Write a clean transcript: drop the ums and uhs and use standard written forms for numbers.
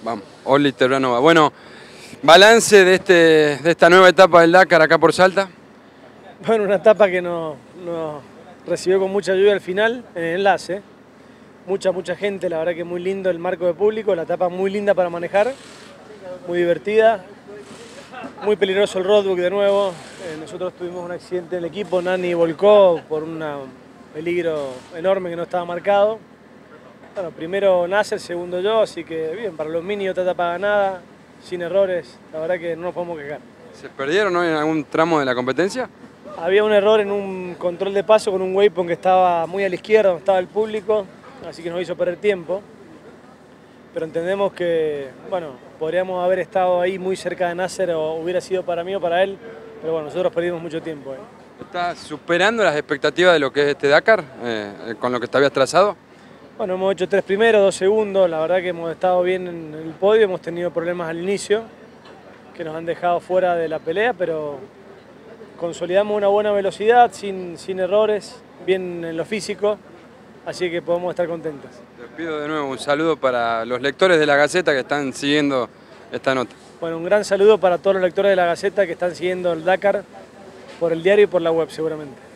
Vamos, Oli Terranova. Bueno, balance de esta nueva etapa del Dakar acá por Salta. Bueno, una etapa que nos recibió con mucha lluvia al final, en el enlace. Mucha gente, la verdad que muy lindo el marco de público, la etapa muy linda para manejar, muy divertida, muy peligroso el roadbook de nuevo. Nosotros tuvimos un accidente en el equipo, Nani volcó por un peligro enorme que no estaba marcado. Bueno, primero Nasser, segundo yo, así que bien, para los mini otra etapa ganada, sin errores, la verdad que no nos podemos quejar. ¿Se perdieron hoy en algún tramo de la competencia? Había un error en un control de paso con un waypoint que estaba muy a la izquierda, donde estaba el público, así que nos hizo perder tiempo. Pero entendemos que, bueno, podríamos haber estado ahí muy cerca de Nasser o hubiera sido para mí o para él, pero bueno, nosotros perdimos mucho tiempo. ¿Estás superando las expectativas de lo que es este Dakar, con lo que te habías trazado? Bueno, hemos hecho 3 primeros, 2 segundos, la verdad que hemos estado bien en el podio, hemos tenido problemas al inicio que nos han dejado fuera de la pelea, pero consolidamos una buena velocidad, sin errores, bien en lo físico, así que podemos estar contentos. Te pido de nuevo un saludo para los lectores de La Gaceta que están siguiendo esta nota. Bueno, un gran saludo para todos los lectores de La Gaceta que están siguiendo el Dakar por el diario y por la web seguramente.